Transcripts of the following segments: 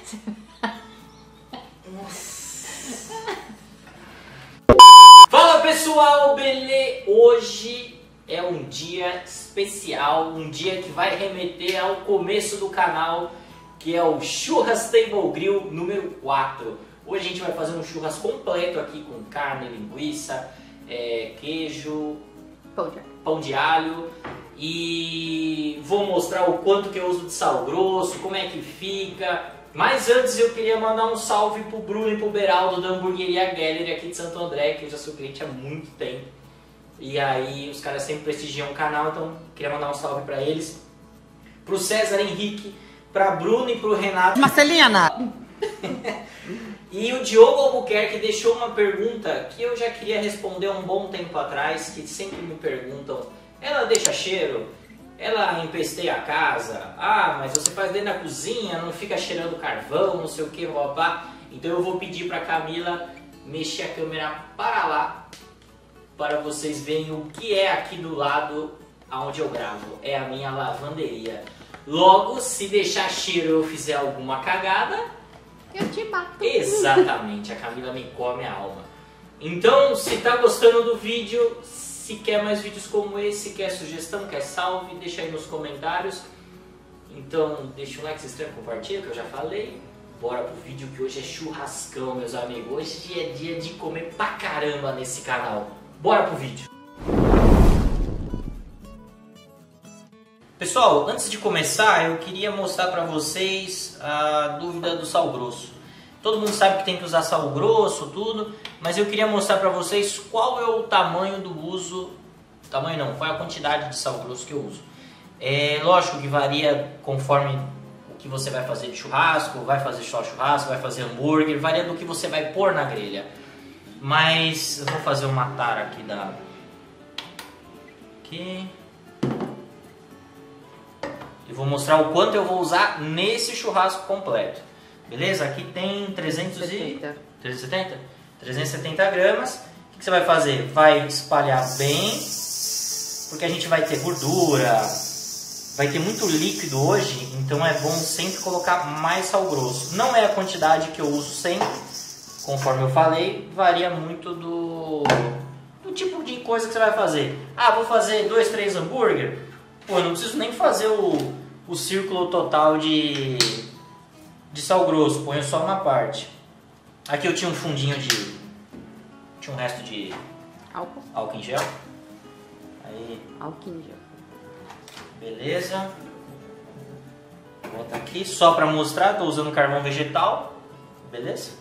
Fala pessoal, beleza? Hoje é um dia especial, um dia que vai remeter ao começo do canal, que é o Churras Table Grill número 4. Hoje a gente vai fazer um churras completo aqui com carne, linguiça, queijo, pão de alho e vou mostrar o quanto que eu uso de sal grosso, como é que fica. Mas antes eu queria mandar um salve pro Bruno e pro Beraldo da Hamburgueria Gallery aqui de Santo André, que eu já sou cliente há muito tempo. E aí os caras sempre prestigiam o canal, então queria mandar um salve pra eles. Pro César Henrique, pra Bruno e pro Renato Marcelina! E o Diogo Albuquerque deixou uma pergunta que eu já queria responder há um bom tempo atrás, que sempre me perguntam: ela deixa cheiro? Ela empesteia a casa? Ah, mas você faz dentro da cozinha, não fica cheirando carvão, não sei o que, blá. Então eu vou pedir pra Camila mexer a câmera para lá, para vocês verem o que é aqui do lado onde eu gravo. É a minha lavanderia. Logo, se deixar cheiro ou eu fizer alguma cagada, eu te bato. Exatamente, a Camila me come a alma. Então, se tá gostando do vídeo, se quer mais vídeos como esse, quer sugestão, quer salve, deixa aí nos comentários. Então, deixa um like, se inscreve, compartilha, que eu já falei. Bora pro vídeo, que hoje é churrascão, meus amigos. Hoje é dia de comer pra caramba nesse canal. Bora pro vídeo. Pessoal, antes de começar, eu queria mostrar pra vocês a dúvida do sal grosso. Todo mundo sabe que tem que usar sal grosso, tudo, mas eu queria mostrar pra vocês qual é o tamanho do uso, tamanho não, qual é a quantidade de sal grosso que eu uso. É lógico que varia conforme o que você vai fazer de churrasco, vai fazer só churrasco, vai fazer hambúrguer, varia do que você vai pôr na grelha. Mas eu vou fazer uma tara aqui da... Aqui... E vou mostrar o quanto eu vou usar nesse churrasco completo. Beleza? Aqui tem 370 gramas. O que você vai fazer? Vai espalhar bem, porque a gente vai ter gordura, vai ter muito líquido hoje, então é bom sempre colocar mais sal grosso. Não é a quantidade que eu uso sempre, conforme eu falei, varia muito do tipo de coisa que você vai fazer. Ah, vou fazer 2, 3 hambúrguer. Pô, eu não preciso nem fazer o círculo total de sal grosso, ponho só uma parte. Aqui eu tinha um fundinho de... tinha um resto de álcool em gel. Aí. Álcool em gel. Beleza. Bota aqui só pra mostrar, tô usando carvão vegetal. Beleza?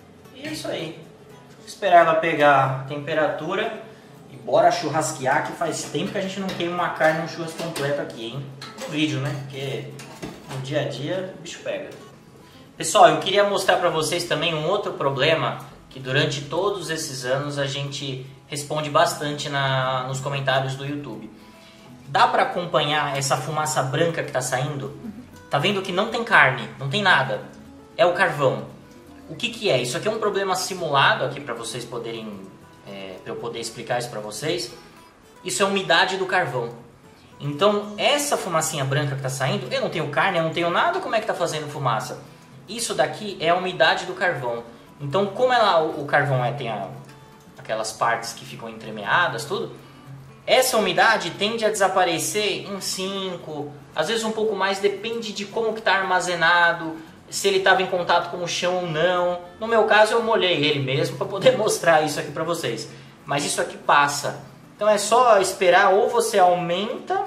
E é isso aí. Vou esperar ela pegar temperatura. E bora churrasquear, que faz tempo que a gente não queima uma carne no churras completo aqui, hein? No vídeo, né? Porque no dia a dia o bicho pega. Pessoal, eu queria mostrar pra vocês também um outro problema que durante todos esses anos a gente responde bastante nos comentários do YouTube. Dá pra acompanhar essa fumaça branca que tá saindo? Tá vendo que não tem carne, não tem nada. É o carvão. O que que é? Isso aqui é um problema simulado aqui pra vocês poderem... para eu poder explicar isso para vocês. Isso é a umidade do carvão. Então essa fumacinha branca que está saindo, eu não tenho carne, eu não tenho nada, como é que está fazendo fumaça? Isso daqui é a umidade do carvão. Então como o carvão tem aquelas partes que ficam entremeadas, tudo, essa umidade tende a desaparecer em 5, às vezes um pouco mais, depende de como que está armazenado, se ele estava em contato com o chão ou não. No meu caso eu molhei ele mesmo para poder mostrar isso aqui para vocês. Mas isso aqui passa. Então é só esperar, ou você aumenta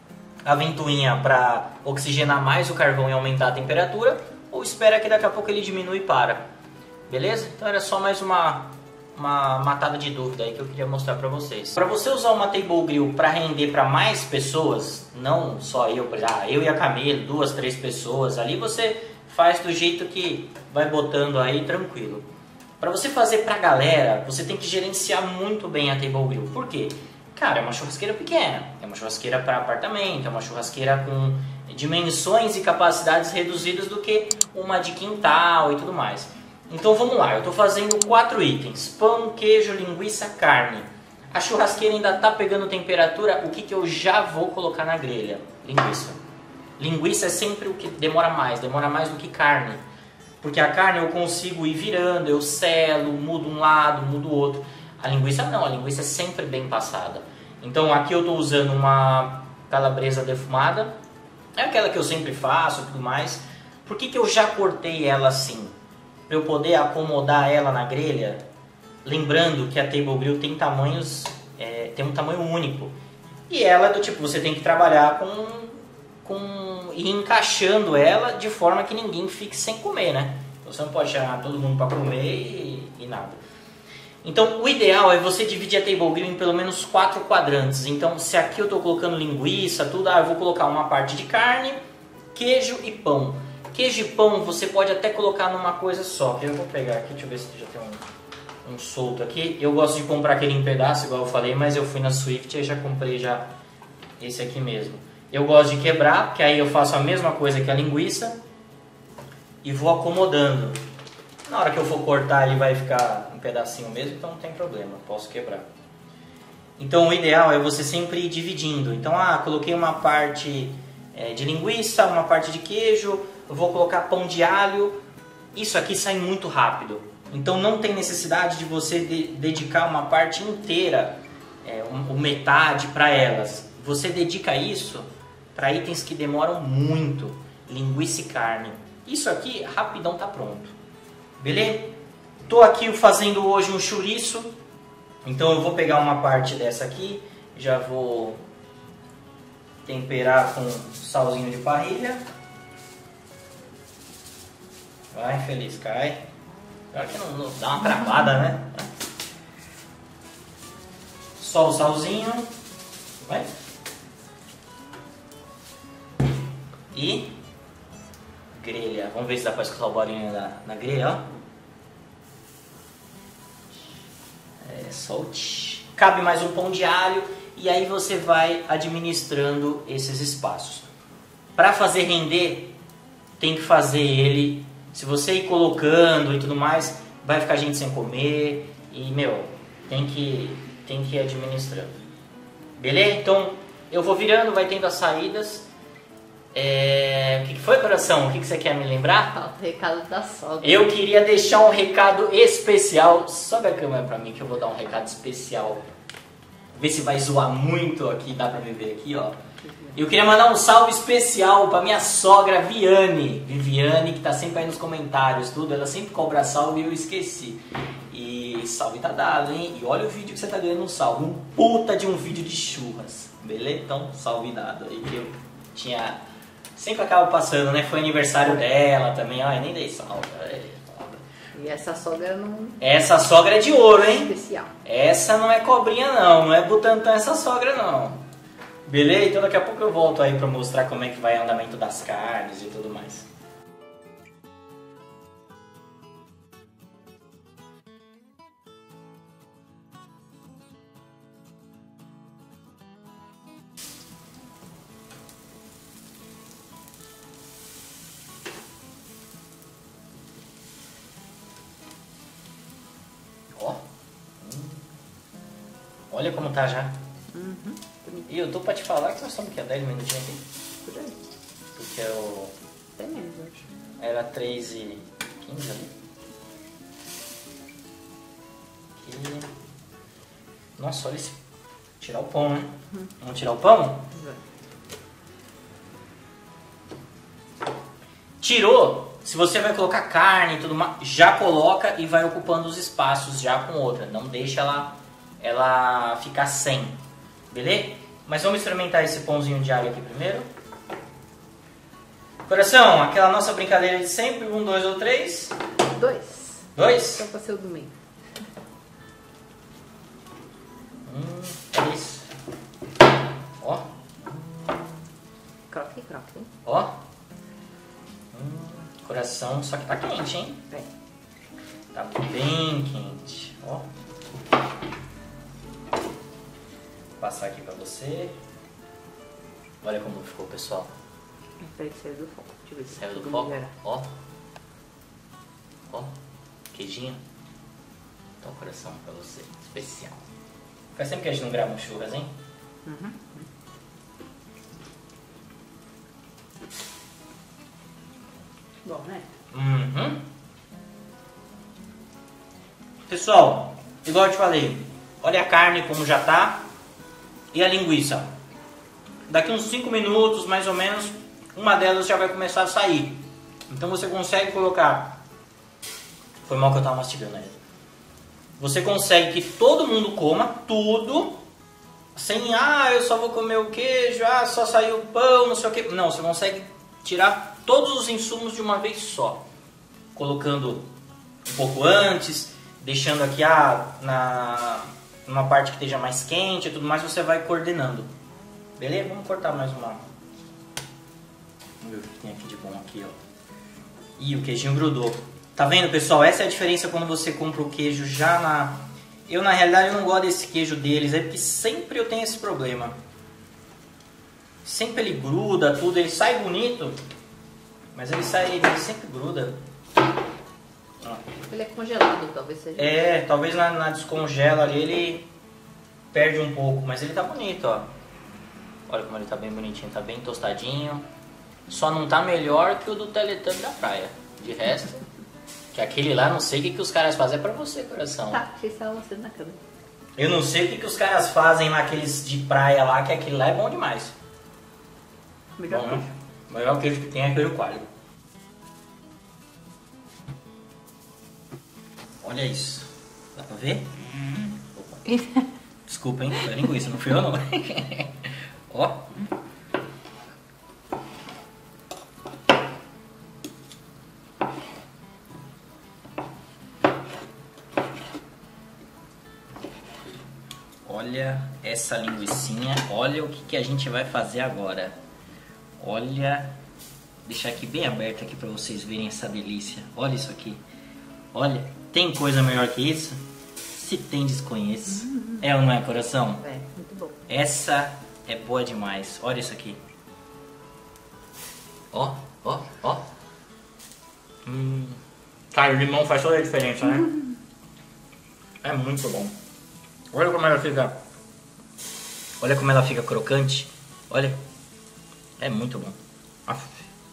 a ventoinha para oxigenar mais o carvão e aumentar a temperatura, ou espera que daqui a pouco ele diminui e para. Beleza? Então era só mais uma matada de dúvida aí que eu queria mostrar para vocês. Para você usar uma table grill para render para mais pessoas, não só eu, eu e a Camila, 2, 3 pessoas, ali você faz do jeito que vai botando aí tranquilo. Para você fazer pra galera, você tem que gerenciar muito bem a table grill. Por quê? Cara, é uma churrasqueira pequena, é uma churrasqueira para apartamento, é uma churrasqueira com dimensões e capacidades reduzidas do que uma de quintal e tudo mais. Então vamos lá, eu estou fazendo 4 itens: pão, queijo, linguiça, carne. A churrasqueira ainda está pegando temperatura, o que eu já vou colocar na grelha? Linguiça. Linguiça é sempre o que demora mais do que carne. Porque a carne eu consigo ir virando, eu selo, mudo um lado, mudo o outro. A linguiça não, a linguiça é sempre bem passada. Então aqui eu estou usando uma calabresa defumada, é aquela que eu sempre faço e tudo mais. Por que eu já cortei ela assim? Para eu poder acomodar ela na grelha. Lembrando que a Table Grill tem tamanhos, tem um tamanho único. E ela é do tipo, você tem que trabalhar e encaixando ela de forma que ninguém fique sem comer, né? Você não pode chamar todo mundo para comer e nada. Então o ideal é você dividir a Table Grill em pelo menos 4 quadrantes. Então se aqui eu estou colocando linguiça, tudo, eu vou colocar uma parte de carne, queijo e pão. Queijo e pão você pode até colocar numa coisa só. Eu vou pegar aqui, deixa eu ver se já tem um solto aqui. Eu gosto de comprar aquele em pedaço, igual eu falei, mas eu fui na Swift e já comprei já esse aqui mesmo. Eu gosto de quebrar, porque aí eu faço a mesma coisa que a linguiça e vou acomodando. Na hora que eu for cortar ele vai ficar um pedacinho mesmo, então não tem problema, posso quebrar. Então o ideal é você sempre ir dividindo. Então, coloquei uma parte de linguiça, uma parte de queijo, eu vou colocar pão de alho. Isso aqui sai muito rápido. Então não tem necessidade de você dedicar uma parte inteira, ou metade para elas. Você dedica isso para itens que demoram muito, linguiça e carne. Isso aqui rapidão tá pronto. Beleza? Tô aqui fazendo hoje um chouriço. Então eu vou pegar uma parte dessa aqui, já vou temperar com salzinho de parrilha. Vai, infeliz, cai. Pior que não dá uma travada, né? Só o salzinho. Vai. E grelha. Vamos ver se dá pra escutar o barulhinho na grelha, ó. Solte. Cabe mais um pão de alho e aí você vai administrando esses espaços. Para fazer render, tem que fazer ele. Se você ir colocando e tudo mais, vai ficar gente sem comer e, tem que ir administrando. Beleza? Então, eu vou virando, vai tendo as saídas. O que foi, coração? O que você quer me lembrar? O recado da sogra. Eu queria deixar um recado especial. Sobe a câmera pra mim que eu vou dar um recado especial. Ver se vai zoar muito aqui, dá pra me ver aqui, ó. Eu queria mandar um salve especial pra minha sogra Viviane, que tá sempre aí nos comentários, tudo. Ela sempre cobra salve e eu esqueci. E salve tá dado, hein? E olha o vídeo que você tá ganhando um salve. Um puta de um vídeo de churras. Beleza? Então, salve dado aí que eu tinha... Sempre acaba passando, né? Foi aniversário dela também. Ai, nem dei salve. E essa sogra não... Essa sogra é de ouro, hein? Especial. Essa não é cobrinha não. Não é Butantã essa sogra não. Beleza? Então daqui a pouco eu volto aí pra mostrar como é que vai o andamento das carnes e tudo mais. Olha como tá já. Uhum. E eu tô pra te falar que nós estamos aqui há 10 minutinhos aqui. Por aí. Porque eu... Até menos hoje. Era 3h15 ali. Aqui. Nossa, olha esse... Tirar o pão, né? Vamos tirar o pão? Tirou. Se você vai colocar carne e tudo mais, já coloca e vai ocupando os espaços já com outra. Não deixa ela ficar sem. Beleza? Mas vamos experimentar esse pãozinho de alho aqui primeiro. Coração, aquela nossa brincadeira de sempre. 1, 2 ou 3? 2. 2? Só pra ser o do meio. É isso. Ó. Croque, croque. Ó. Coração, só que tá quente, hein? Tá bem quente. Ó. Vou passar aqui pra você. Olha como ficou, pessoal. Peraí, saiu do foco. Deixa eu ver se Saiu do tudo foco? melhora. Ó. Ó. Queijinho. Então, coração pra você. Especial. Faz sempre que a gente não grava um churras, hein? Uhum. Bom, né? Uhum. Pessoal, igual eu te falei, olha a carne como já tá e a linguiça. Daqui uns 5 minutos, mais ou menos, uma delas já vai começar a sair. Então você consegue colocar... Foi mal que eu tava mastigando aí. Você consegue que todo mundo coma tudo, sem, eu só vou comer o queijo, só saiu o pão, não sei o que. Não, você consegue tirar todos os insumos de uma vez só. Colocando um pouco antes, deixando aqui numa parte que esteja mais quente e tudo mais, você vai coordenando. Beleza? Vamos cortar mais uma. Vamos ver o que tem aqui de bom aqui, ó. Ih, o queijinho grudou. Tá vendo, pessoal? Essa é a diferença quando você compra o queijo já na... Eu, na realidade, eu não gosto desse queijo deles, é porque sempre eu tenho esse problema. Sempre ele gruda, tudo, ele sai bonito, mas ele sempre gruda. Ó. Ele é congelado, talvez seja. Talvez na descongela ali ele perde um pouco, mas ele tá bonito, ó. Olha como ele tá bem bonitinho, tá bem tostadinho. Só não tá melhor que o do Teletubby da praia. De resto, que aquele lá, não sei o que os caras fazem. É pra você, coração. Tá, vocês estavam você na câmera. Eu não sei o que os caras fazem naqueles de praia lá, que aquele lá é bom demais. Melhor Bom, queijo. O melhor queijo que tem é queijo coalho. Olha isso. Dá pra ver? Opa. Desculpa, hein? Foi linguiça, não fui eu não. Ó. Olha essa linguicinha. Olha o que a gente vai fazer agora. Olha. Deixar aqui bem aberto aqui para vocês verem essa delícia. Olha isso aqui. Olha, tem coisa melhor que isso? Se tem, desconheço. É ou não é, coração? É, muito bom. Essa é boa demais. Olha isso aqui. Ó, ó, ó. Cara, o limão faz toda a diferença, né? É muito bom. Olha como ela fica. Olha como ela fica crocante. Olha. É muito bom. Aff.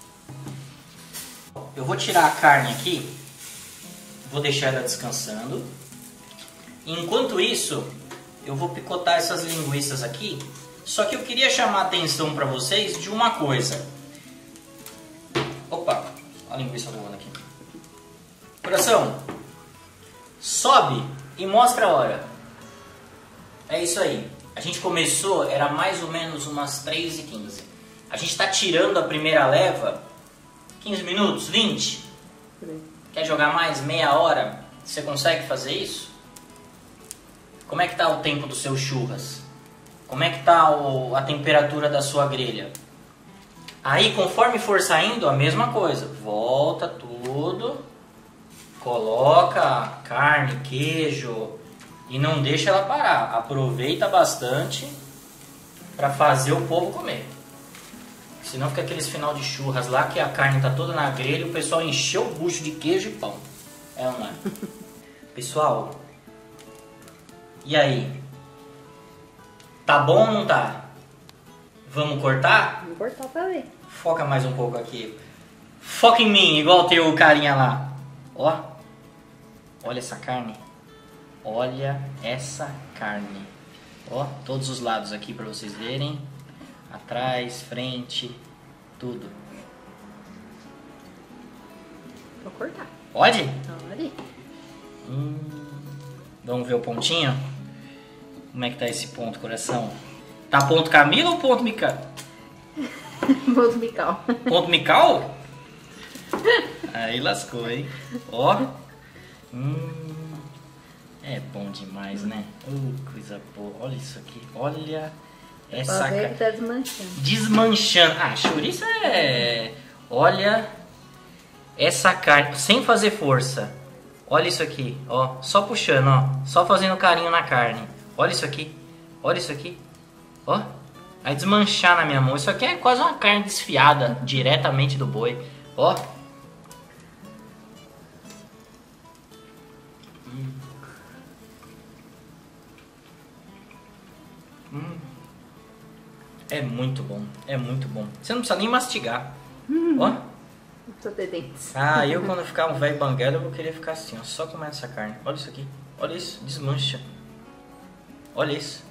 Eu vou tirar a carne aqui. Vou deixar ela descansando. Enquanto isso, eu vou picotar essas linguiças aqui. Só que eu queria chamar a atenção para vocês de uma coisa. Opa, a linguiça voando aqui. Coração, sobe e mostra a hora. É isso aí. A gente começou, era mais ou menos umas 3h15. A gente está tirando a primeira leva, 15 minutos, 20. Quer jogar mais meia hora? Você consegue fazer isso? Como é que tá o tempo do seu churras? Como é que tá a temperatura da sua grelha? Aí, conforme for saindo, a mesma coisa. Volta tudo. Coloca carne, queijo e não deixa ela parar. Aproveita bastante para fazer o povo comer. Senão fica aqueles final de churras lá que a carne tá toda na grelha e o pessoal encheu o bucho de queijo e pão. É ou não é? Pessoal, e aí? Tá bom ou não tá? Vamos cortar? Vou cortar pra ver. Foca mais um pouco aqui. Foca em mim, igual tem o carinha lá. Ó. Olha essa carne. Olha essa carne. Ó, todos os lados aqui para vocês verem. Atrás, frente, tudo. Vou cortar. Pode? Pode. Vamos ver o pontinho? Como é que tá esse ponto, coração? Tá ponto Camila ou ponto Mical? Ponto Mical. Ponto Mical? Aí lascou, hein? Ó. É bom demais, né? Coisa boa. Olha isso aqui. Olha essa Pra ver que tá desmanchando. Desmanchando. Ah, chouriço é... Olha essa carne. Sem fazer força. Olha isso aqui, ó. Só puxando, ó. Só fazendo carinho na carne. Olha isso aqui. Olha isso aqui. Ó. Vai desmanchar na minha mão. Isso aqui é quase uma carne desfiada diretamente do boi. Ó. É muito bom. É muito bom. Você não precisa nem mastigar. Ó. Só ter dentes. Ah, eu quando ficar um velho banguela, eu vou querer ficar assim, ó. Só comendo essa carne. Olha isso aqui. Olha isso, desmancha. Olha isso.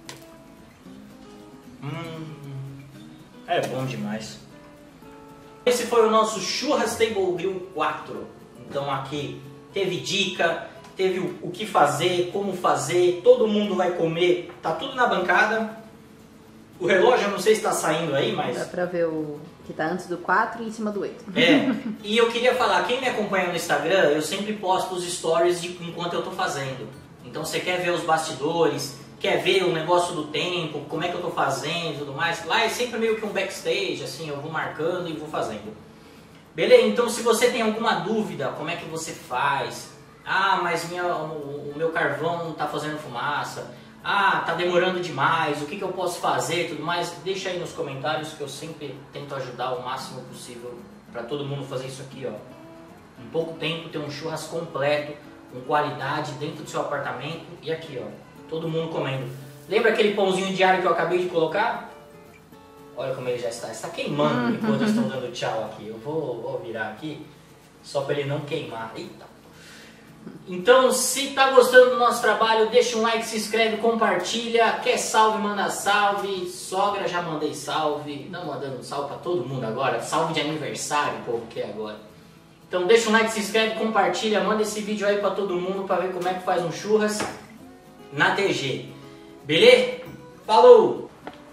É bom demais. Esse foi o nosso Churras Table Grill 4. Então aqui teve dica, teve o que fazer, como fazer, todo mundo vai comer, tá tudo na bancada. O relógio eu não sei se está saindo aí, mas... Dá pra ver o que tá antes do 4 e em cima do 8. É, e eu queria falar, quem me acompanha no Instagram, eu sempre posto os stories enquanto eu tô fazendo. Então você quer ver os bastidores, quer ver o negócio do tempo, como é que eu tô fazendo e tudo mais. Lá é sempre meio que um backstage, assim, eu vou marcando e vou fazendo. Beleza? Então se você tem alguma dúvida, como é que você faz? Ah, mas o meu carvão tá fazendo fumaça. Ah, tá demorando demais, o que eu posso fazer e tudo mais. Deixa aí nos comentários que eu sempre tento ajudar o máximo possível para todo mundo fazer isso aqui, ó. Em pouco tempo ter um churras completo, com qualidade dentro do seu apartamento. E aqui, ó, todo mundo comendo. Lembra aquele pãozinho diário que eu acabei de colocar? Olha como ele já está. Está queimando enquanto eu estou dando tchau aqui. Eu vou virar aqui só para ele não queimar. Eita. Então, se tá gostando do nosso trabalho, deixa um like, se inscreve, compartilha. Quer salve, manda salve. Sogra, já mandei salve. Não mandando salve para todo mundo agora. Salve de aniversário, o povo quer agora. Então deixa um like, se inscreve, compartilha. Manda esse vídeo aí para todo mundo para ver como é que faz um churras na TG. Beleza? Falou!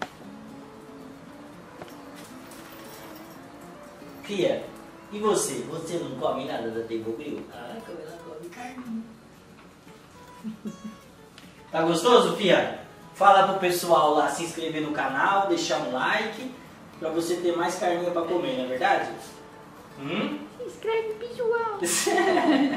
Fia, e você? Você não come nada da Table Grill? Ah, como ela come carne. Tá gostoso, Fia? Fala pro pessoal lá se inscrever no canal, deixar um like, pra você ter mais carninha pra comer, não é verdade? Se inscreve, pessoal!